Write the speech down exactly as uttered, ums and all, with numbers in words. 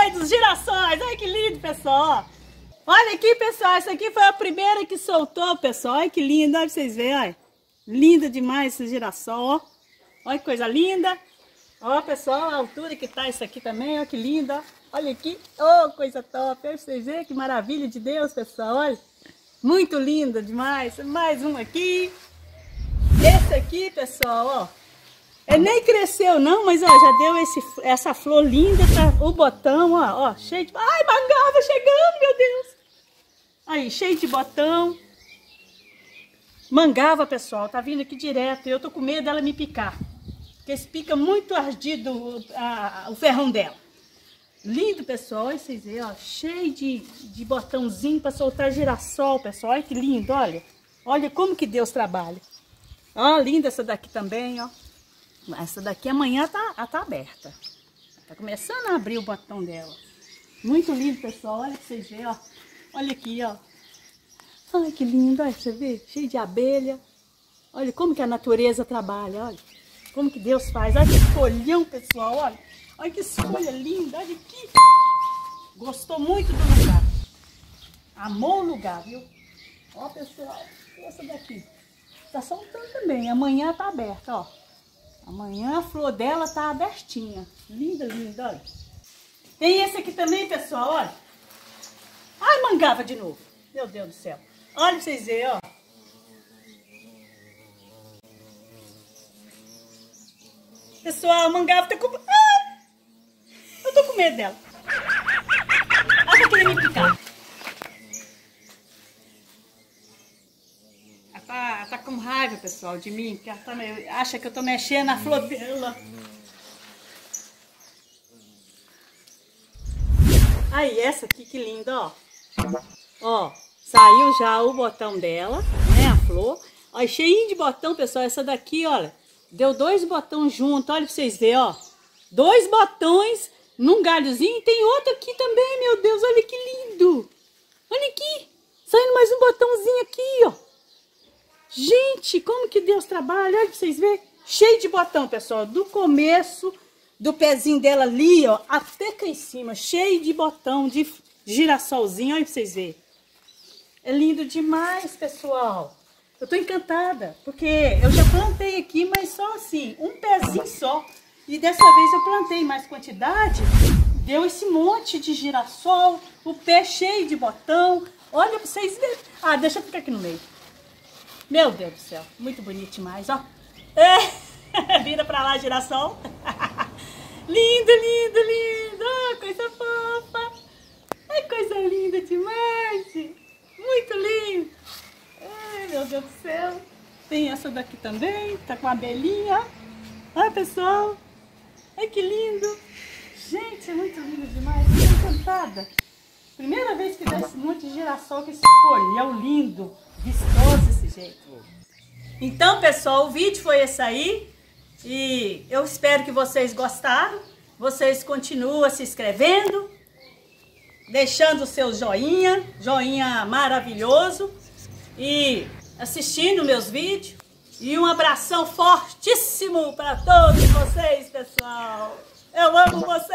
mãe dos girassóis. Olha que lindo, pessoal. Olha aqui, pessoal. Essa aqui foi a primeira que soltou, pessoal. Olha que linda. Olha pra vocês verem, olha. Linda demais esse girassol, ó. Olha que coisa linda. Ó, pessoal, a altura que tá isso aqui também. Olha que linda. Olha aqui. Oh, coisa top. Olha pra vocês verem que maravilha de Deus, pessoal. Olha. Muito linda demais. Mais um aqui. Esse aqui, pessoal, ó. Ele nem cresceu não, mas ó, já deu esse, essa flor linda, tá, o botão, ó, ó, cheio de... Ai, mangava chegando, meu Deus! Aí, cheio de botão. Mangava, pessoal, tá vindo aqui direto. Eu tô com medo dela me picar, porque se pica muito ardido a, a, o ferrão dela. Lindo, pessoal, olha vocês verem, ó, cheio de, de botãozinho para soltar girassol, pessoal. Olha que lindo, olha. Olha como que Deus trabalha. Ó, linda essa daqui também, ó. Essa daqui amanhã tá, tá aberta. Tá começando a abrir o botão dela. Muito lindo, pessoal. Olha pra vocês verem, ó. Olha aqui, ó. Ai, que lindo, olha pra você ver. Cheio de abelha. Olha como que a natureza trabalha, olha. Como que Deus faz. Olha que folhão, pessoal, olha. Olha que folha linda, olha aqui. Gostou muito do lugar. Amou o lugar, viu? Ó, pessoal, essa daqui. Tá soltando também. Amanhã tá aberta, ó. Amanhã a flor dela tá abertinha. Linda, linda, olha. Tem esse aqui também, pessoal, olha. Ai, mangava de novo. Meu Deus do céu. Olha pra vocês verem, ó. Pessoal, a mangava tá com... Ah! Eu tô com medo dela. Ela tá querendo me picar. Tá, tá com raiva, pessoal, de mim, porque ela tá meio, acha que eu tô mexendo na flor dela. Aí, essa aqui, que linda, ó. Ó, saiu já o botão dela, né, a flor. Ó, cheinho de botão, pessoal, essa daqui, olha, deu dois botões juntos, olha pra vocês verem, ó. Dois botões num galhozinho e tem outro aqui também, meu Deus, olha que lindo. Olha aqui, saindo mais um botãozinho aqui, ó. Gente, como que Deus trabalha, olha pra vocês verem, cheio de botão, pessoal, do começo do pezinho dela ali, ó, até cá em cima, cheio de botão, de girassolzinho, olha pra vocês verem. É lindo demais, pessoal. Eu tô encantada, porque eu já plantei aqui, mas só assim, um pezinho só. E dessa vez eu plantei mais quantidade, deu esse monte de girassol, o pé cheio de botão, olha pra vocês verem. Ah, deixa eu ficar aqui no meio. Meu Deus do céu, muito bonito demais, ó. É, vira pra lá, girassol. Lindo, lindo, lindo. Oh, coisa fofa. Ai, coisa linda demais. Muito lindo. Ai, meu Deus do céu. Tem essa daqui também, tá com a abelhinha. Olha, pessoal. Ai, que lindo. Gente, é muito lindo demais. Tô encantada. Primeira vez que dá esse monte de girassol com esse folhão lindo, vistoso desse jeito. Então, pessoal, o vídeo foi esse aí. E eu espero que vocês gostaram. Vocês continuam se inscrevendo, deixando o seu joinha, joinha maravilhoso, e assistindo meus vídeos. E um abração fortíssimo para todos vocês, pessoal. Eu amo vocês.